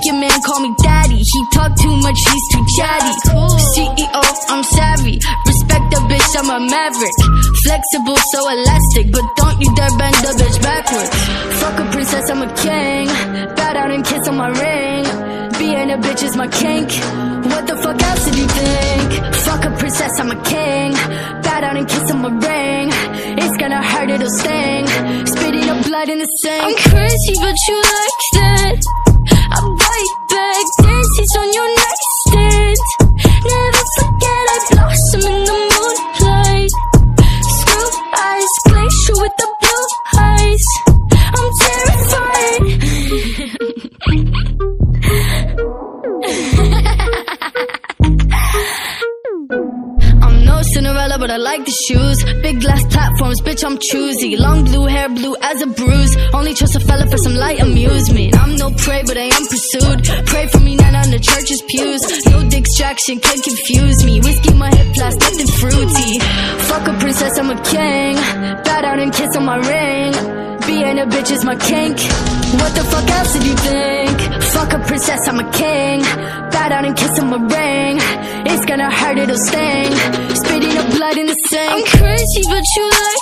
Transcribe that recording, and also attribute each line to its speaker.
Speaker 1: your man call me daddy. He talk too much, he's too chatty. CEO, I'm savvy. Respect the bitch, I'm a maverick. Flexible, so elastic, but don't you dare bend the bitch backwards. Fuck a princess, I'm a king. Bow down and kiss on my ring. Being a bitch is my kink. What the fuck else did you think? Fuck a princess, I'm a king. Bow down and kiss on my ring. It's gonna hurt, it'll sting. Spitting up blood in the sink. I'm crazy, but you like that. I bite back, dances on your nightstand. Never forget I blossom in the moonlight. Screw eyes, glacier with the blue eyes. I'm terrified. I'm no Cinderella, but I like the shoes. Big glass platforms, bitch, I'm choosy. Long blue hair, blue as a bruise. Only trust a fella for some light amusement. I'm no prey, but I am pursued. Pray for me, not on the church's pews. No distraction can confuse me. Whiskey in my hip flask, nothing fruity. Fuck a princess, I'm a king. Bow down and kiss on my ring. Being a bitch is my kink. What the fuck else did you think? Fuck a princess, I'm a king. Bow down and kiss on my ring. It's gonna hurt, it'll sting. Spitting up blood in the sink. I'm crazy, but you like